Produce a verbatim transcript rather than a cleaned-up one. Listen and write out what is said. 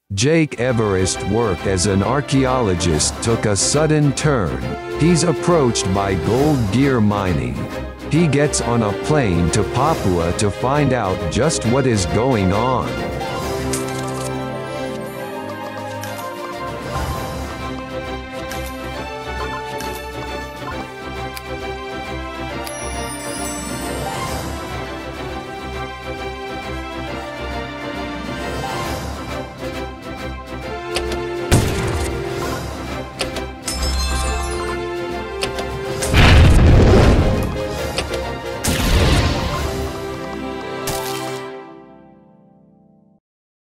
Jake Everest's work as an archaeologist took a sudden turn. He's approached by gold gear mining. He gets on a plane to Papua to find out just what is going on.